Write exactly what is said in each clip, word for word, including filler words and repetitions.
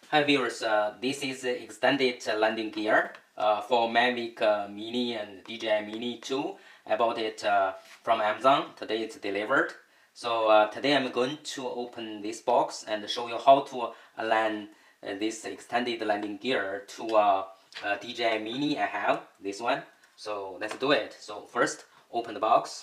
Hi viewers, uh, this is the extended uh, landing gear uh, for Mavic uh, Mini and D J I Mini two. I bought it uh, from Amazon. Today it's delivered. So uh, today I'm going to open this box and show you how to align uh, this extended landing gear to uh, uh, D J I Mini I have, this one. So let's do it. So first, open the box.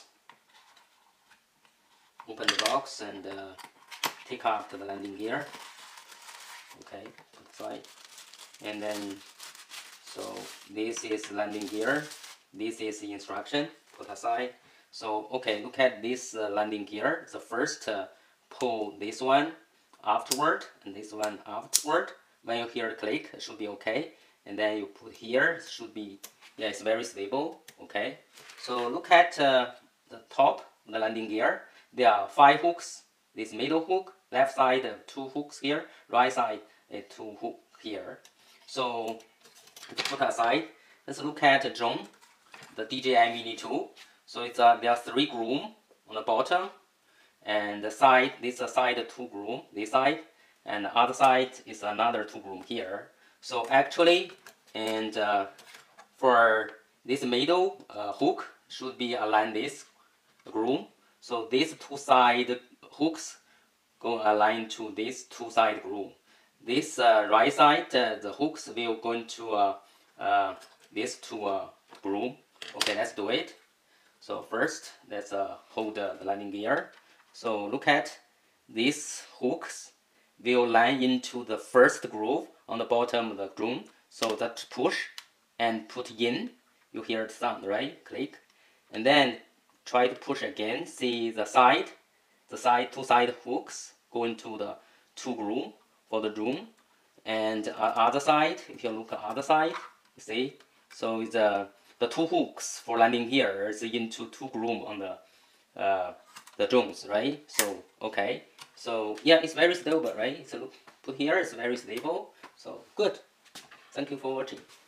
Open the box and uh, take out the landing gear. Okay, aside. And then so this is landing gear, this is the instruction, put aside. So okay, look at this uh, landing gear. The first uh, pull this one afterward and this one afterward. When you hear the click, it should be okay. And then you put here, it should be, yeah, it's very stable. Okay, so look at uh, the top of the landing gear. There are five hooks. This middle hook, left side uh, two hooks here, right side uh, two hook here. So to put aside, let's look at the drum, the D J I Mini two. So it's uh, there are three groove on the bottom, and the side, this is side two groove, this side, and the other side is another two groove here. So actually, and uh, for this middle uh, hook should be align this groove. So these two side hooks go align to this two side groove. This uh, right side, uh, the hooks will go into uh, uh, this two uh, groove. Okay, let's do it. So first, let's uh, hold uh, the landing gear. So look at these hooks will line into the first groove on the bottom of the drum. So that push and put in, you hear the sound, right? Click. And then try to push again. See the side, the side two side hooks go into the two groove for the drum. And uh, other side, if you look at other side, you see, so it's uh, the two hooks for landing here is into two groove on the uh, the drums, right? So okay, so yeah, it's very stable, right? So look, put here, it's very stable. So good. Thank you for watching.